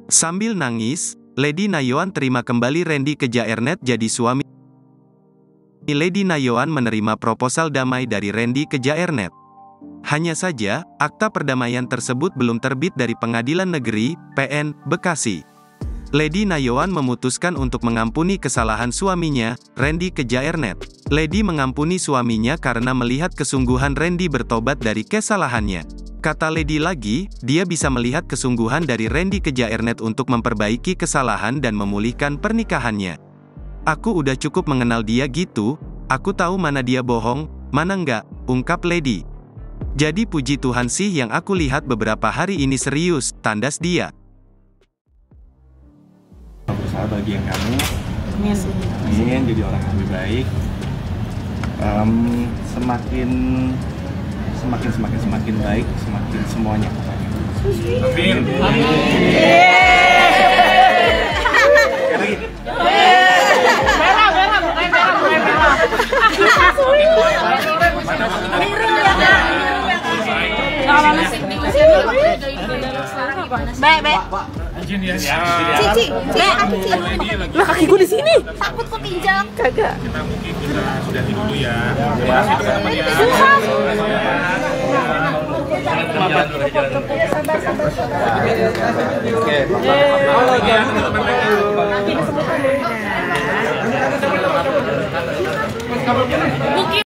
Sambil nangis, Lady Nayoan terima kembali Randy ke Jaernet jadi suami. Lady Nayoan menerima proposal damai dari Randy ke Jaernet. Hanya saja, akta perdamaian tersebut belum terbit dari Pengadilan Negeri, PN, Bekasi. Lady Nayoan memutuskan untuk mengampuni kesalahan suaminya, Randy ke Jaernet. Lady mengampuni suaminya karena melihat kesungguhan Randy bertobat dari kesalahannya. Kata Lady lagi, dia bisa melihat kesungguhan dari Randy ke Jaernet untuk memperbaiki kesalahan dan memulihkan pernikahannya. Aku udah cukup mengenal dia gitu, aku tahu mana dia bohong, mana enggak, ungkap Lady. Jadi puji Tuhan sih yang aku lihat beberapa hari ini serius, tandas dia. Berusaha bagian kamu, ingin jadi orang yang lebih baik, semakin baik, semakin semuanya pokoknya. Amin. Cici, lah kaki gue di sini. Takut kepinjak. Kagak. Kita mungkin sudah dulu ya. Oke.